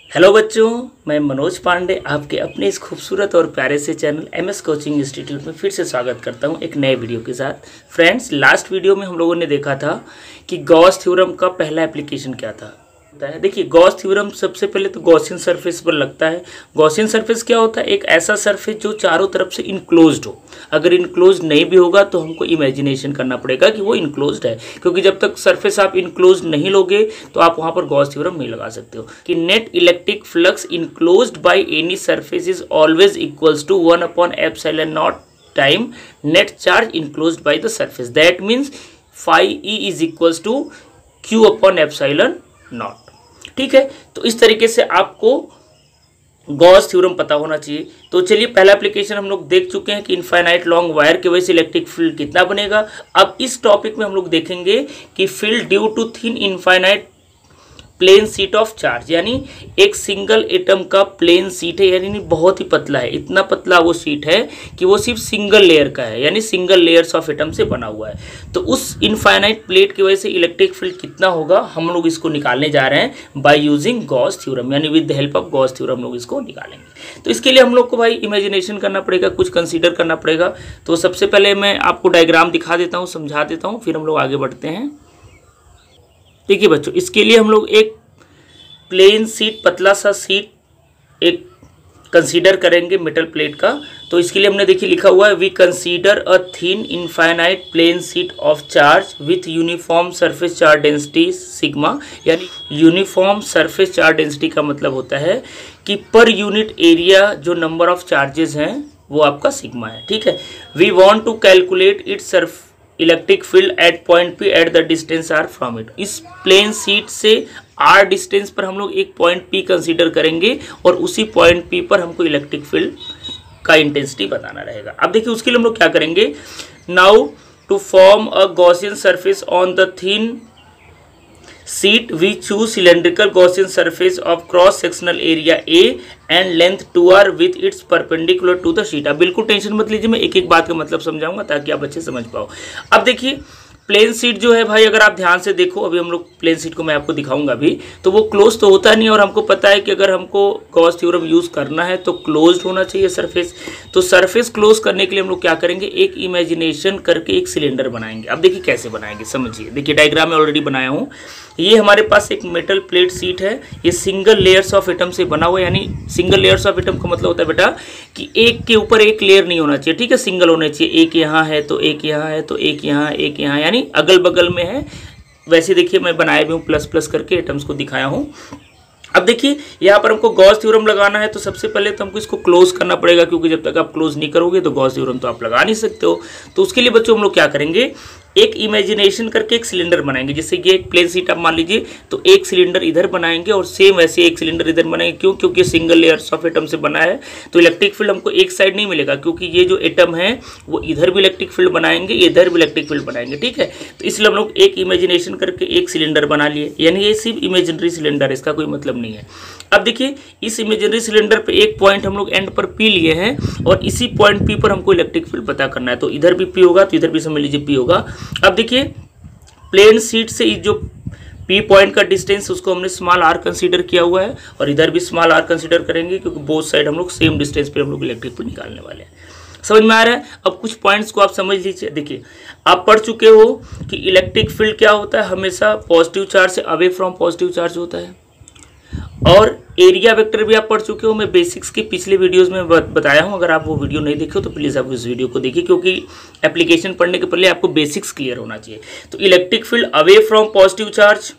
Hello बच्चों, मैं मनोज पांडे आपके अपने इस खूबसूरत और प्यारे से चैनल एमएस कोचिंग इंस्टीट्यूट में फिर से स्वागत करता हूं एक नए वीडियो के साथ। फ्रेंड्स, लास्ट वीडियो में हम लोगों ने देखा था कि गॉस थ्योरम का पहला एप्लीकेशन क्या था। देखिए, गॉस थ्योरम सबसे पहले तो गॉसियन सरफेस पर लगता है। गॉसियन सरफेस क्या होता है? एक ऐसा सरफेस जो चारों तरफ से इनक्लोज्ड हो। अगर इनक्लोज्ड नहीं भी होगा तो हमको इमेजिनेशन करना पड़ेगा कि वो इनक्लोज्ड है, क्योंकि जब तक सरफेस आप इनक्लोज्ड नहीं लोगे तो आप वहां पर गॉस थ्योरम नहीं लगा सकते हो। कि net electric flux enclosed by any surface is always equals to 1/ε0 time net charge enclosed by the surface. That means phi E is equals to Q/ε0। ठीक है, तो इस तरीके से आपको गॉस थ्योरम पता होना चाहिए। तो चलिए, पहला एप्लीकेशन हम लोग देख चुके हैं कि इनफाइनाइट लॉन्ग वायर की वजह से इलेक्ट्रिक फील्ड कितना बनेगा। अब इस टॉपिक में हम लोग देखेंगे कि field due to thin infinite plane sheet of charge, यानी एक सिंगल एटम का प्लेन सीट है, यानी बहुत ही पतला है। इतना पतला वो सीट है कि वो सिर्फ सिंगल लेयर का है, यानी सिंगल लेयर्स ऑफ एटम से बना हुआ है। तो उस इनफाइनाइट प्लेट की वजह से इलेक्ट्रिक फील्ड कितना होगा, हम लोग इसको निकालने जा रहे हैं बाय यूजिंग गॉस थ्योरम, यानी with the help of Gauss theorem हम लोग इसको निकालेंगे। तो इसके लिए हम लोग को भाई इमेजिनेशन करना पड़ेगा, कुछ कंसीडर करना पड़ेगा। तो सबसे पहले मैं आपको डायग्राम दिखा देता हूँ, समझा देता हूँ, फिर हम लोग आगे बढ़ते हैं। देखिए बच्चों, इसके लिए हम लोग एक प्लेन सीट, पतला सा सीट एक कंसीडर करेंगे मेटल प्लेट का। तो इसके लिए हमने देखिए लिखा हुआ है, we consider a thin infinite plane sheet of charge with uniform surface charge density sigma. यानी यूनिफॉर्म सरफेस चार्ज डेंसिटी का मतलब होता है कि पर यूनिट एरिया जो नंबर ऑफ चार्जेस हैं वो आपका सिग्मा है। ठीक है, we want to calculate its electric field at point P at the distance R from it. इस प्लेन सीट से आर डिस्टेंस पर हम लोग एक पॉइंट पी कंसीडर करेंगे और उसी पॉइंट पी पर हमको इलेक्ट्रिक फील्ड का इंटेंसिटी बताना रहेगा। अब देखिए, उसके लिए हम लोग क्या करेंगे। Now to form a Gaussian surface on the thin sheet we choose cylindrical Gaussian surface of cross sectional area A and length 2r with its perpendicular to the sheet. अब बिल्कुल टेंशन मत लीजिए, मैं एक एक बात का मतलब समझाऊंगा ताकि आप अच्छे समझ पाओ। अब देखिए, प्लेन सीट जो है भाई, अगर आप ध्यान से देखो, अभी हम लोग प्लेन सीट को मैं आपको दिखाऊंगा अभी, तो वो क्लोज तो होता नहीं, और हमको पता है कि अगर हमको गॉस थ्योरम यूज करना है तो क्लोज्ड होना चाहिए सरफेस। तो सरफेस क्लोज करने के लिए हम लोग क्या करेंगे, एक इमेजिनेशन करके एक सिलेंडर बनाएंगे। अब देखिए कैसे बनाएंगे, समझिए। देखिए, डायग्राम में ऑलरेडी बनाया हूँ। ये हमारे पास एक मेटल प्लेट सीट है, ये सिंगल लेयर्स ऑफ एटम से बना हुआ है। यानी सिंगल लेयर्स ऑफ एटम का मतलब होता है बेटा कि एक के ऊपर एक लेयर नहीं होना चाहिए। ठीक है, सिंगल होने चाहिए। एक यहाँ है तो एक यहाँ है तो एक यहाँ, एक यहाँ, यानी अगल बगल में है। वैसे देखिए, मैं बनाए भी हूँ प्लस प्लस करके, एटम्स को दिखाया हूँ। अब देखिए, यहाँ पर हमको गॉस थ्योरम लगाना है, तो सबसे पहले तो हमको इसको क्लोज करना पड़ेगा, क्योंकि जब तक आप क्लोज नहीं करोगे तो गॉस थ्योरम तो आप लगा नहीं सकते हो। तो उसके लिए बच्चों हम लोग क्या करेंगे, एक इमेजिनेशन करके एक सिलेंडर बनाएंगे। जैसे कि एक प्लेन सीट आप मान लीजिए, तो एक सिलेंडर इधर बनाएंगे और सेम वैसे एक सिलेंडर इधर बनाएंगे। क्यों? क्योंकि सिंगल लेयर्स ऑफ एटम से बना है, तो इलेक्ट्रिक फील्ड हमको एक साइड नहीं मिलेगा, क्योंकि ये जो एटम है वो इधर भी इलेक्ट्रिक फील्ड बनाएंगे, इधर भी इलेक्ट्रिक फील्ड बनाएंगे। ठीक है, तो इसलिए हम लोग एक इमेजिनेशन करके एक सिलेंडर बना लिए, यानी ये सिर्फ इमेजिनरी सिलेंडर है, इसका कोई मतलब नहीं है। अब देखिए, इस इमेजिनरी सिलेंडर पे एक पॉइंट हम लोग एंड पर पी लिए हैं, और इसी पॉइंट पी पर हमको इलेक्ट्रिक फील्ड पता करना है। तो इधर भी पी होगा तो इधर भी समझ लीजिए पी होगा। अब देखिए, प्लेन सीट से जो पी पॉइंट का डिस्टेंस उसको हमने स्मॉल आर कंसीडर किया हुआ है, और इधर भी स्मॉल आर कंसीडर करेंगे, क्योंकि बोथ साइड हम लोग सेम डिस्टेंस पे हम लोग इलेक्ट्रिक फील्ड निकालने वाले हैं। समझ में आ रहा है? अब कुछ पॉइंट्स को आप समझ लीजिए। देखिए, आप पढ़ चुके हो कि इलेक्ट्रिक फील्ड क्या होता है, हमेशा पॉजिटिव चार्ज से अवे फ्रॉम पॉजिटिव चार्ज होता है। और एरिया वेक्टर भी आप पढ़ चुके हो, मैं बेसिक्स के पिछले वीडियोस में बताया हूं। अगर आप वो वीडियो नहीं देखे हो तो प्लीज़ आप उस वीडियो को देखिए, क्योंकि एप्लीकेशन पढ़ने के पहले आपको बेसिक्स क्लियर होना चाहिए। तो electric field away from positive charge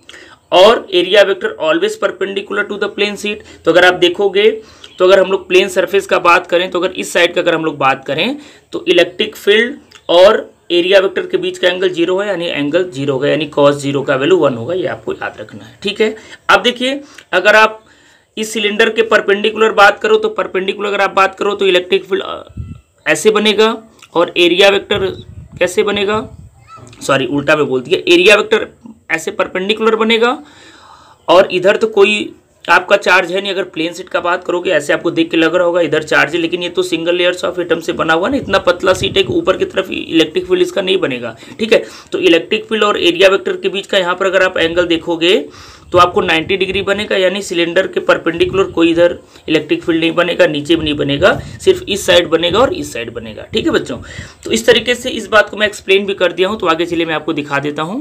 और area vector always perpendicular to the plane sheet. तो अगर आप देखोगे, तो अगर हम लोग प्लेन सरफेस का बात करें, तो अगर इस साइड का अगर हम लोग बात करें, तो इलेक्ट्रिक फील्ड और एरिया वेक्टर के बीच का एंगल 0 है, यानी एंगल 0 होगा, यानी cos 0 का वैल्यू 1 होगा। ये आपको याद रखना है। ठीक है, अब देखिए, अगर आप इस सिलेंडर के परपेंडिकुलर बात करो, तो परपेंडिकुलर अगर आप बात करो तो इलेक्ट्रिक फील्ड ऐसे बनेगा, और एरिया वेक्टर कैसे बनेगा, सॉरी उल्टा में बोल दिया, एरिया वेक्टर ऐसे परपेंडिकुलर बनेगा, और इधर तो कोई आपका चार्ज है नहीं। अगर प्लेन शीट का बात करोगे ऐसे आपको देख के लग रहा होगा इधर चार्ज है, लेकिन ये तो सिंगल लेयर्स ऑफ एटम से बना हुआ ना, इतना पतला शीट है कि ऊपर की तरफ इलेक्ट्रिक फील्ड इसका नहीं बनेगा। ठीक है, तो इलेक्ट्रिक फील्ड और एरिया वेक्टर के बीच का यहाँ पर अगर आप एंगल देखोगे तो आपको 90 डिग्री बनेगा, यानी सिलेंडर के परपेंडिकुलर कोई इधर इलेक्ट्रिक फील्ड नहीं बनेगा, नीचे भी नहीं बनेगा, सिर्फ इस साइड बनेगा और इस साइड बनेगा। ठीक है बच्चों, तो इस तरीके से इस बात को मैं एक्सप्लेन भी कर दिया हूँ। तो आगे चलिए मैं आपको दिखा देता हूँ।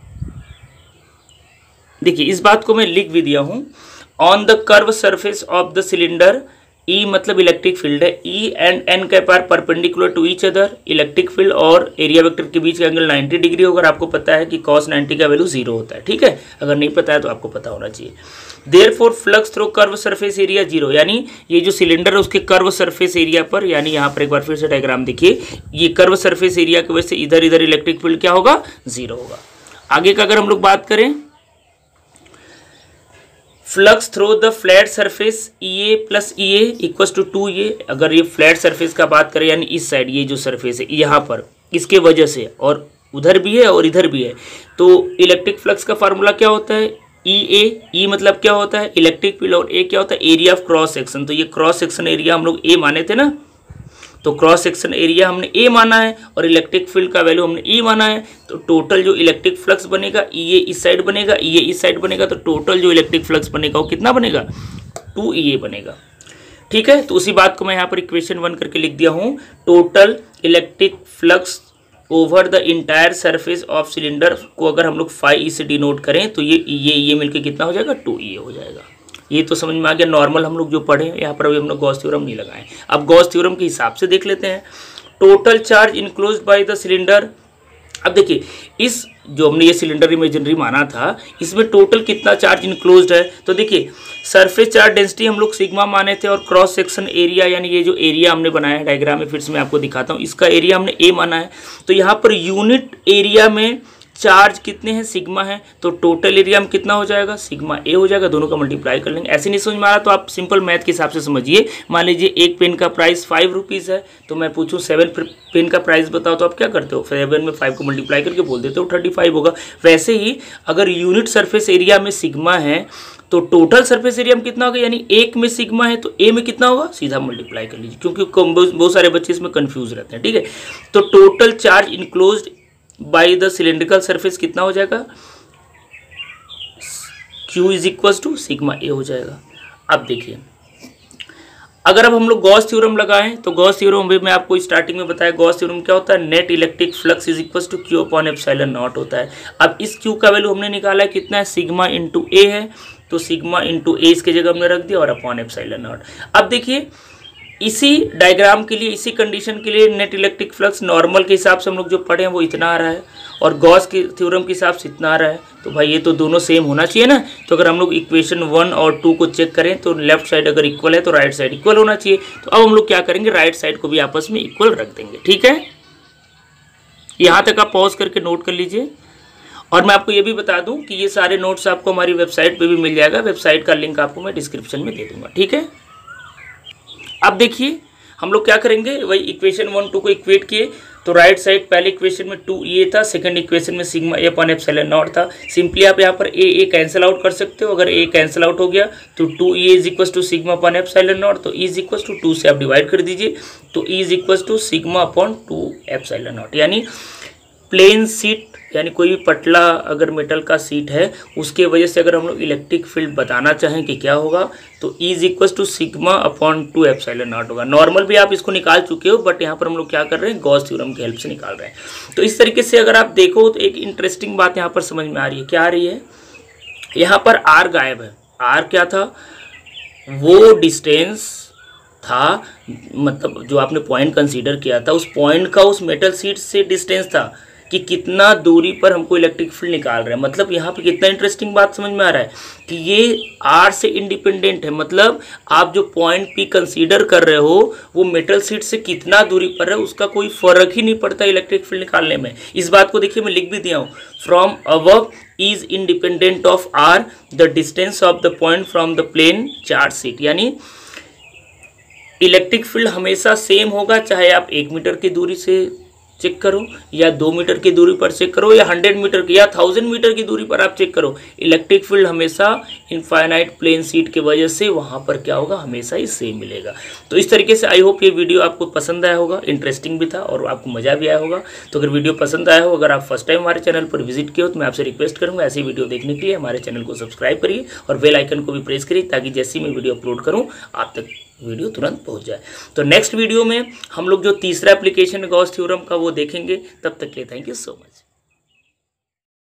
देखिए इस बात को मैं लिख भी दिया हूँ। On the curve surface of the cylinder, E मतलब इलेक्ट्रिक फील्ड है, ई एंड एन के पार perpendicular to each other, electric field और एरिया वेक्टर के बीच का एंगल 90 डिग्री होगा। आपको पता है कि cos 90 का वैल्यू 0 होता है। ठीक है, अगर नहीं पता है तो आपको पता होना चाहिए। Therefore flux through curve surface area 0, यानी ये जो सिलेंडर है उसके कर्व सरफेस एरिया पर, यानी यहाँ पर एक बार फिर से डायग्राम देखिए, ये कर्व सरफेस एरिया की वजह से इधर इधर इलेक्ट्रिक फील्ड क्या होगा, 0 होगा। आगे का अगर हम लोग बात करें, flux through the flat surface EA plus EA equals to 2A। अगर ये फ्लैट सरफेस का बात करें, यानी इस साइड ये जो सरफेस है यहाँ पर, इसके वजह से, और उधर भी है और इधर भी है, तो इलेक्ट्रिक फ्लक्स का फार्मूला क्या होता है, EA। E मतलब क्या होता है इलेक्ट्रिक फील्ड, और A क्या होता है एरिया ऑफ क्रॉस सेक्शन। तो ये क्रॉस सेक्शन एरिया हम लोग A माने थे ना, तो क्रॉस सेक्शन एरिया हमने A माना है और इलेक्ट्रिक फील्ड का वैल्यू हमने E माना है। तो टोटल जो इलेक्ट्रिक फ्लक्स बनेगा, EA इस साइड बनेगा, EA इस साइड बनेगा, तो टोटल जो इलेक्ट्रिक फ्लक्स बनेगा वो कितना बनेगा, 2EA बनेगा। ठीक है, तो उसी बात को मैं यहाँ पर इक्वेशन 1 करके लिख दिया हूँ। Total electric flux over the entire surface of cylinder को अगर हम लोग phi से डिनोट करें तो ये मिलकर कितना हो जाएगा, 2EA हो जाएगा। ये तो समझ में आ गया। नॉर्मल हम लोग जो पढ़े यहाँ पर अभी हम लोग गॉस थ्योरम नहीं लगाए। अब गॉस थ्योरम के हिसाब से देख लेते हैं। Total charge enclosed by the cylinder. अब देखिए इस जो हमने ये सिलेंडर इमेजिनरी माना था, इसमें टोटल कितना चार्ज इनक्लोज्ड है। तो देखिए सरफेस चार्ज डेंसिटी हम लोग सिग्मा माने थे, और क्रॉस सेक्शन एरिया यानी ये जो एरिया हमने बनाया है डायग्राम में, फिर से मैं आपको दिखाता हूँ, इसका एरिया हमने A माना है। तो यहाँ पर यूनिट एरिया में चार्ज कितने हैं, सिग्मा है, तो टोटल एरिया में कितना हो जाएगा, सिग्मा A हो जाएगा। दोनों का मल्टीप्लाई कर लेंगे। ऐसे नहीं समझ में आ रहा तो आप सिंपल मैथ के हिसाब से समझिए। मान लीजिए एक पेन का प्राइस 5 रुपीज़ है, तो मैं पूछूं 7 पेन का प्राइस बताओ, तो आप क्या करते हो, 7 में 5 को मल्टीप्लाई करके बोल देते हो 35 होगा। वैसे ही अगर यूनिट सरफेस एरिया में सिग्मा है तो टोटल सरफेस एरिया में कितना होगा, यानी 1 में सिग्मा है तो A में कितना होगा, सीधा मल्टीप्लाई कर लीजिए, क्योंकि बहुत सारे बच्चे इसमें कंफ्यूज रहते हैं। ठीक है, तो total charge enclosed by the cylindrical surface कितना हो जाएगा, Q is equal to sigma A हो जाएगा। अब देखिए अगर अब हम लोग गॉस थ्योरम लगाएं तो गॉस थ्योरम में मैं आपको स्टार्टिंग में बताया, गॉस थ्योरम क्या होता है, net electric flux is equal to Q upon epsilon naught होता है। अब इस Q का वैल्यू हमने निकाला है कितना है, सिग्मा इंटू A है, तो सिग्मा इंटू A इसके जगह हमने रख दिया और अपॉन एप्सिलॉन नॉट। अब देखिए इसी डायग्राम के लिए, इसी कंडीशन के लिए नेट इलेक्ट्रिक फ्लक्स नॉर्मल के हिसाब से हम लोग जो पढ़े हैं वो इतना आ रहा है, और गॉस के थ्योरम के हिसाब से इतना आ रहा है। तो भाई ये तो दोनों सेम होना चाहिए ना। तो अगर हम लोग इक्वेशन 1 और 2 को चेक करें तो लेफ्ट साइड अगर इक्वल है तो राइट साइड इक्वल होना चाहिए। तो अब हम लोग क्या करेंगे, राइट साइड को भी आपस में इक्वल रख देंगे। ठीक है, यहाँ तक आप पॉज करके नोट कर लीजिए। और मैं आपको ये भी बता दूं कि ये सारे नोट्स आपको हमारी वेबसाइट पे भी मिल जाएगा। वेबसाइट का लिंक आपको मैं डिस्क्रिप्शन में दे दूंगा। ठीक है, अब देखिए हम लोग क्या करेंगे, वही इक्वेशन 1 2 को इक्वेट किए तो राइट साइड पहले इक्वेशन में 2EA था, सेकंड इक्वेशन में sigma A upon epsilon naught था। सिंपली आप यहाँ पर A कैंसिल आउट कर सकते हो। अगर A कैंसिल आउट हो गया तो 2EA is equal to sigma upon epsilon naught, तो E इज इक्वल टू 2 से आप डिवाइड कर दीजिए, तो E is equal to sigma upon 2 epsilon naught. यानी प्लेन सीट यानी कोई भी पतला अगर मेटल का सीट है उसके वजह से अगर हम लोग इलेक्ट्रिक फील्ड बताना चाहें कि क्या होगा, तो E is equal to sigma upon 2 epsilon naught होगा। नॉर्मल भी आप इसको निकाल चुके हो, बट यहाँ पर हम लोग क्या कर रहे हैं, गॉस थ्योरम की हेल्प से निकाल रहे हैं। तो इस तरीके से अगर आप देखो तो एक इंटरेस्टिंग बात यहाँ पर समझ में आ रही है। क्या आ रही है, यहाँ पर R गायब है। R क्या था, वो डिस्टेंस था, मतलब जो आपने पॉइंट कंसीडर किया था उस पॉइंट का उस मेटल सीट से डिस्टेंस था कि कितना दूरी पर हमको इलेक्ट्रिक फील्ड निकाल रहे हैं। मतलब यहाँ पे कितना इंटरेस्टिंग बात समझ में आ रहा है कि ये R से इंडिपेंडेंट है। मतलब आप जो पॉइंट P कंसीडर कर रहे हो वो मेटल सीट से कितना दूरी पर है उसका कोई फर्क ही नहीं पड़ता इलेक्ट्रिक फील्ड निकालने में। इस बात को देखिए मैं लिख भी दिया हूँ, from above is independent of R the distance of the point from the plane charge sheet. यानी इलेक्ट्रिक फील्ड हमेशा सेम होगा चाहे आप 1 मीटर की दूरी से चेक करो, या 2 मीटर की दूरी पर चेक करो, या 100 मीटर की या 1000 मीटर की दूरी पर आप चेक करो, इलेक्ट्रिक फील्ड हमेशा इनफाइनाइट प्लेन शीट की वजह से वहाँ पर क्या होगा, हमेशा ही सेम मिलेगा। तो इस तरीके से आई होप ये वीडियो आपको पसंद आया होगा, इंटरेस्टिंग भी था और आपको मज़ा भी आया होगा। तो अगर वीडियो पसंद आया हो, अगर आप फर्स्ट टाइम हमारे चैनल पर विजिट किए हो, तो मैं आपसे रिक्वेस्ट करूँगा ऐसी वीडियो देखने के लिए हमारे चैनल को सब्सक्राइब करिए और बेल आइकन को भी प्रेस करिए, ताकि जैसे ही मैं वीडियो अपलोड करूँ आप तक वीडियो तुरंत पहुंच जाए। तो नेक्स्ट वीडियो में हम लोग जो तीसरा एप्लीकेशन गॉस थ्योरम का वो देखेंगे। तब तक के लिए थैंक यू सो मच।